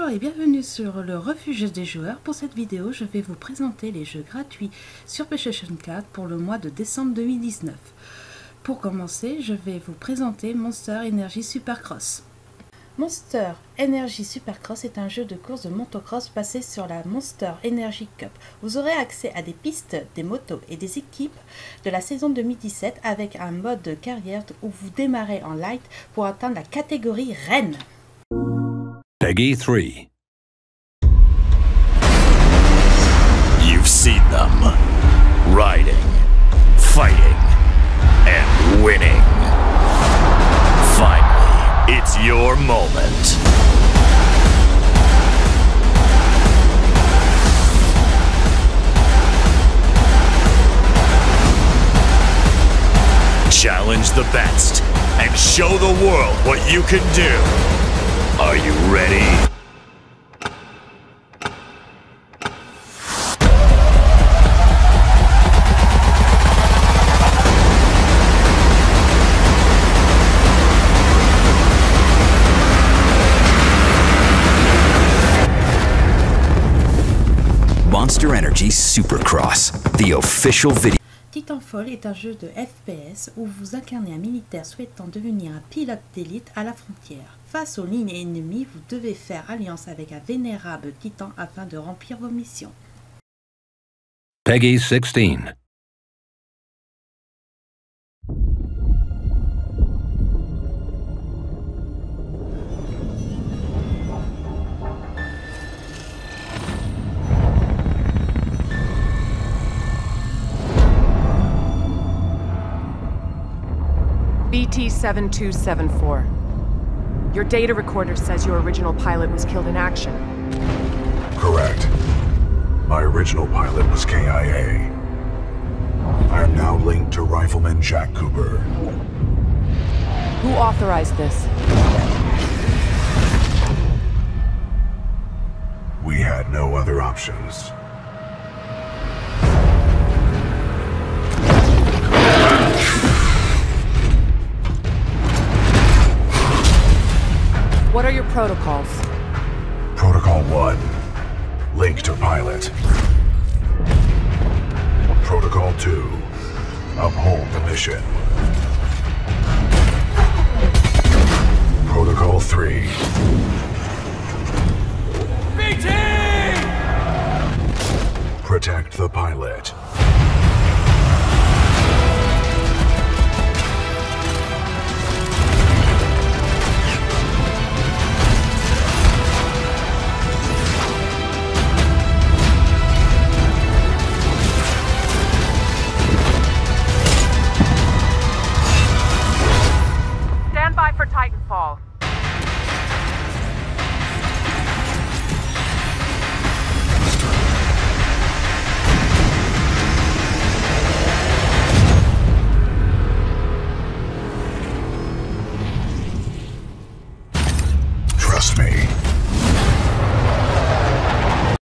Bonjour et bienvenue sur le refuge des joueurs. Pour cette vidéo, je vais vous présenter les jeux gratuits sur PlayStation 4 pour le mois de décembre 2019. Pour commencer, je vais vous présenter Monster Energy Supercross. Monster Energy Supercross est un jeu de course de motocross basé sur la Monster Energy Cup. Vous aurez accès à des pistes, des motos et des équipes de la saison 2017 avec un mode de carrière où vous démarrez en light pour atteindre la catégorie reine. Peggy 3. You've seen them. Riding, fighting, and winning. Finally, it's your moment. Challenge the best and show the world what you can do. Are you ready? Monster Energy Supercross, the official video. Titanfall est un jeu de FPS où vous incarnez un militaire souhaitant devenir un pilote d'élite à la frontière. Face aux lignes ennemies, vous devez faire alliance avec un vénérable titan afin de remplir vos missions. Peggy 16. BT-7274. Your data recorder says your original pilot was killed in action. Correct. My original pilot was KIA. I am now linked to Rifleman Jack Cooper. Who authorized this? We had no other options. What are your protocols? Protocol 1. Link to pilot. Protocol 2. Uphold the mission. Protocol 3. BT! Protect the pilot. Stand by for Titanfall.